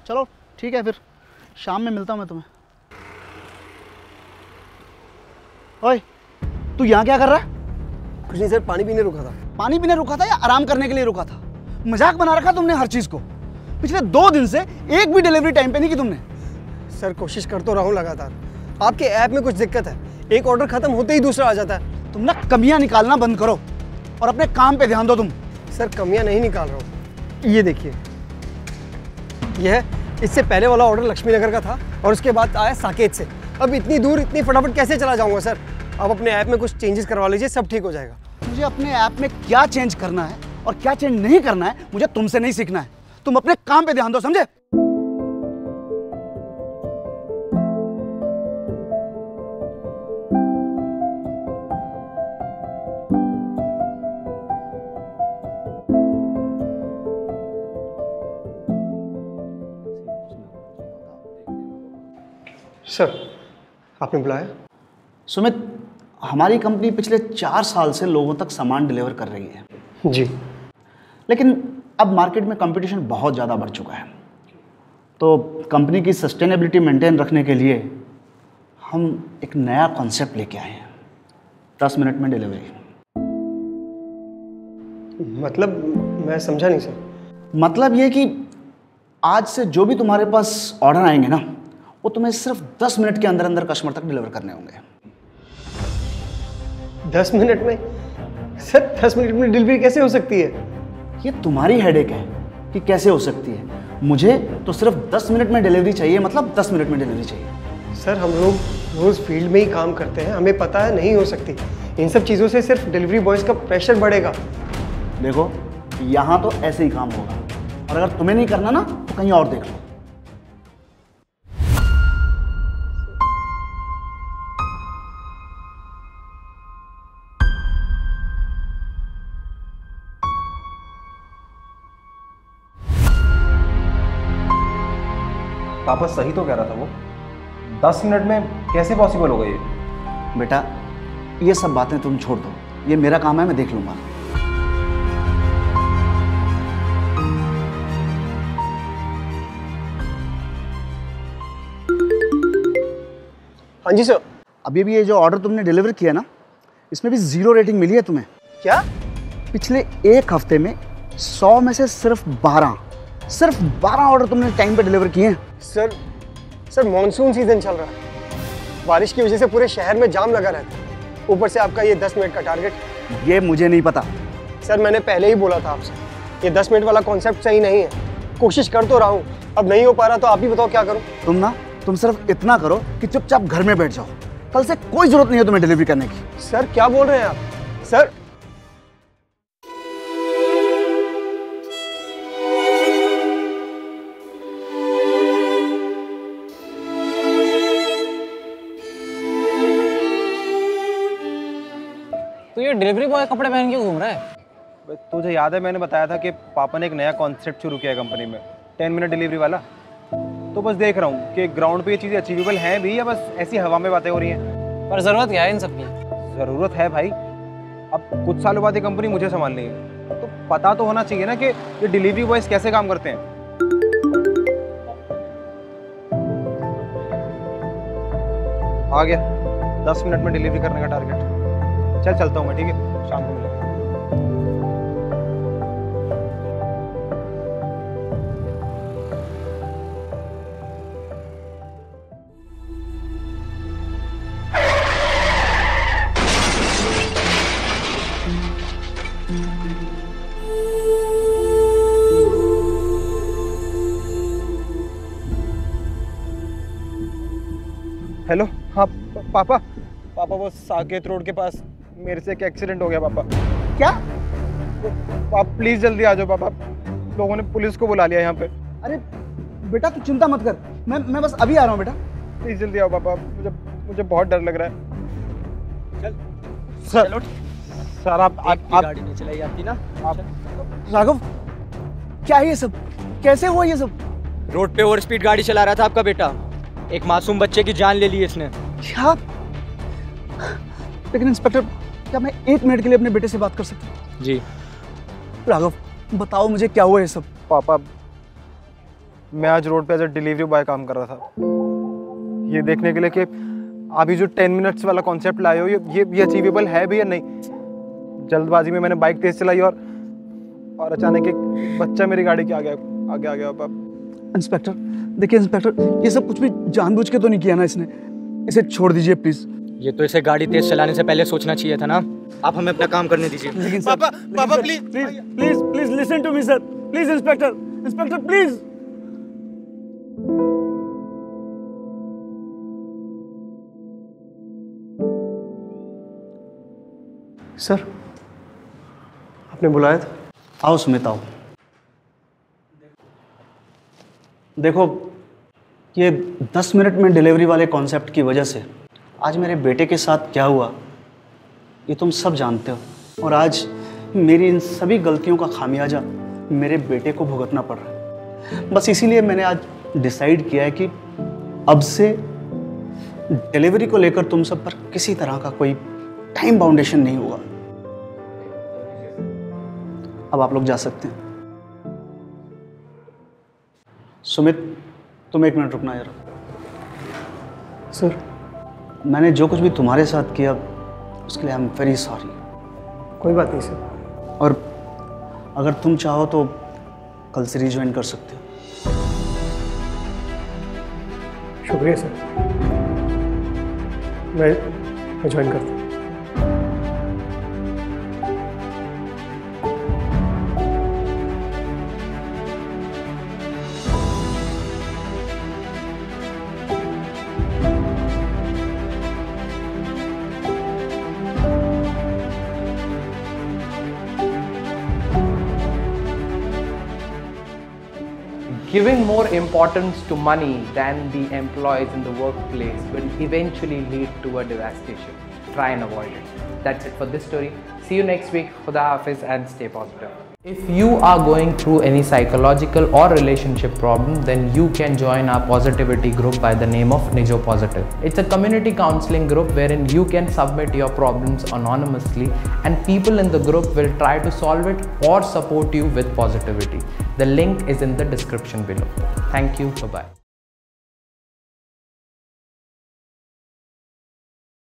चलो ठीक है, फिर शाम में मिलता हूँ मैं तुम्हें। ओए, तू यहाँ क्या कर रहा है? कुछ नहीं सर, पानी पीने रुका था। पानी पीने रुका था या आराम करने के लिए रुका था? मजाक बना रखा तुमने हर चीज को। पिछले 2 दिन से एक भी डिलीवरी टाइम पे नहीं की तुमने। सर कोशिश कर तो रहा हूँ लगातार। आपके ऐप में कुछ दिक्कत है, एक ऑर्डर खत्म होते ही दूसरा आ जाता है। तुम ना कमियां निकालना बंद करो और अपने काम पे ध्यान दो तुम। सर कमियां नहीं निकाल रहा हूँ, ये देखिए, यह इससे पहले वाला ऑर्डर लक्ष्मी नगर का था और उसके बाद आया साकेत से। अब इतनी दूर इतनी फटाफट कैसे चला जाऊंगा सर? आप अपने ऐप में कुछ चेंजेस करवा लीजिए, सब ठीक हो जाएगा। मुझे अपने ऐप में क्या चेंज करना है और क्या चेंज नहीं करना है मुझे तुमसे नहीं सीखना है। तुम अपने काम पे ध्यान दो, समझे? सर आपने बुलाया? सुमित, हमारी कंपनी पिछले 4 साल से लोगों तक सामान डिलीवर कर रही है जी, लेकिन अब मार्केट में कंपटीशन बहुत ज़्यादा बढ़ चुका है। तो कंपनी की सस्टेनेबिलिटी मेंटेन रखने के लिए हम एक नया कॉन्सेप्ट लेके आए हैं, 10 मिनट में डिलीवरी। मतलब मैं समझा नहीं सर। मतलब ये कि आज से जो भी तुम्हारे पास ऑर्डर आएंगे ना, वो तुम्हें सिर्फ 10 मिनट के अंदर अंदर कस्टमर तक डिलीवर करने होंगे। 10 मिनट में? सर 10 मिनट में डिलीवरी कैसे हो सकती है? ये तुम्हारी हेडेक है कि कैसे हो सकती है। मुझे तो सिर्फ 10 मिनट में डिलीवरी चाहिए, मतलब 10 मिनट में डिलीवरी चाहिए। सर हम लोग रोज़ फील्ड में ही काम करते हैं, हमें पता है नहीं हो सकती। इन सब चीज़ों से सिर्फ डिलीवरी बॉयज़ का प्रेशर बढ़ेगा। देखो, यहाँ तो ऐसे ही काम होगा, और अगर तुम्हें नहीं करना ना तो कहीं और देख लो। पापा सही तो कह रहा था वो, 10 मिनट में कैसे पॉसिबल होगा ये? बेटा, ये सब बातें तुम छोड़ दो, ये मेरा काम है, मैं देख लूंगा। हाँ जी सर। अभी भी ये जो ऑर्डर तुमने डिलीवर किया ना, इसमें भी 0 रेटिंग मिली है तुम्हें। क्या? पिछले 1 हफ्ते में 100 में से सिर्फ 12 ऑर्डर तुमने टाइम पे डिलीवर किए हैं। सर मॉनसून सीजन चल रहा है, बारिश की वजह से पूरे शहर में जाम लगा रहता है। ऊपर से आपका ये 10 मिनट का टारगेट। ये मुझे नहीं पता। सर मैंने पहले ही बोला था आपसे, ये 10 मिनट वाला कॉन्सेप्ट सही नहीं है। कोशिश कर तो रहा हूँ, अब नहीं हो पा रहा तो आप ही बताओ क्या करूँ? तुम सिर्फ इतना करो कि चुपचाप घर में बैठ जाओ। कल से कोई जरूरत नहीं है तुम्हें डिलीवरी करने की। सर क्या बोल रहे हैं आप? सर तो ये डिलीवरी बॉय कपड़े पहन के घूम रहा है? तुझे याद है मैंने बताया था कि पापा ने एक नया कॉन्सेप्ट शुरू किया है कंपनी में, 10 मिनट डिलीवरी वाला। तो बस देख रहा हूँ कि ग्राउंड पे ये चीज़ें अचीवेबल हैं भी या बस ऐसी हवा में बातें हो रही हैं। पर ज़रूरत क्या है इन सब की? ज़रूरत है भाई, अब कुछ सालों बाद ये कंपनी मुझे संभालनी है, तो पता तो होना चाहिए ना कि ये डिलीवरी बॉयज़ कैसे काम करते हैं। आ गया 10 मिनट में डिलीवरी करने का टारगेट। चलता हूँ मैं, ठीक है, शाम को मिलेंगे। हेलो, हाँ पापा वो साकेत रोड के पास मेरे से एक एक्सीडेंट हो गया पापा। क्या? आप प्लीज जल्दी आ जाओ पापा, लोगों ने पुलिस को बुला लिया यहाँ पे। अरे बेटा तू चिंता मत कर, मैं बस अभी आ रहा हूँ बेटा। प्लीज जल्दी आओ पापा, मुझे बहुत डर लग रहा है। सर आप गाड़ी नहीं चलाई जाती ना। राघव, क्या है ये सब? कैसे हुआ ये सब? रोड पे ओवर स्पीड गाड़ी चला रहा था आपका बेटा, एक मासूम बच्चे की जान ले ली इसने। क्या? लेकिन इंस्पेक्टर, क्या मैं 1 मिनट के लिए अपने बेटे से बात कर सकता हूँ? जी। राघव बताओ मुझे क्या हुआ ये सब? पापा मैं आज रोड पे एज अ डिलीवरी बॉय काम कर रहा था, ये देखने के लिए कि आप ये जो 10 मिनट्स वाला कॉन्सेप्ट लाए हो ये अचीवेबल है भी या नहीं। जल्दबाजी में मैंने बाइक तेज चलाई और अचानक एक बच्चा मेरी गाड़ी के आगे आ गया। इंस्पेक्टर देखिए इंस्पेक्टर, ये सब कुछ भी जानबूझ के तो नहीं किया ना इसने, इसे छोड़ दीजिए प्लीज। ये तो इसे गाड़ी तेज चलाने से पहले सोचना चाहिए था ना। आप हमें अपना काम करने दीजिए। लेकिन पापा please listen to me sir, please inspector please. Sir आपने बुलाया था? आओ सुमित आओ। देखो ये 10 मिनट में डिलीवरी वाले कॉन्सेप्ट की वजह से आज मेरे बेटे के साथ क्या हुआ ये तुम सब जानते हो, और आज मेरी इन सभी गलतियों का खामियाजा मेरे बेटे को भुगतना पड़ रहा है। बस इसीलिए मैंने आज डिसाइड किया है कि अब से डिलीवरी को लेकर तुम सब पर किसी तरह का कोई टाइम बाउंडेशन नहीं होगा। अब आप लोग जा सकते हैं। सुमित तुम 1 मिनट रुकना यार। सर मैंने जो कुछ भी तुम्हारे साथ किया उसके लिए आई एम वेरी सॉरी। कोई बात नहीं सर। और अगर तुम चाहो तो कल से रिज्वाइन कर सकते हो। शुक्रिया सर, मैं ज्वाइन करता हूँ। Giving more importance to money than the employees in the workplace will eventually lead to a devastation. Try and avoid it. That's it for this story. See you next week. Khuda Hafiz and stay positive. If you are going through any psychological or relationship problem, then you can join our positivity group by the name of Nijo Positive. It's a community counseling group wherein you can submit your problems anonymously and people in the group will try to solve it or support you with positivity. The link is in the description below. Thank you. Bye-bye.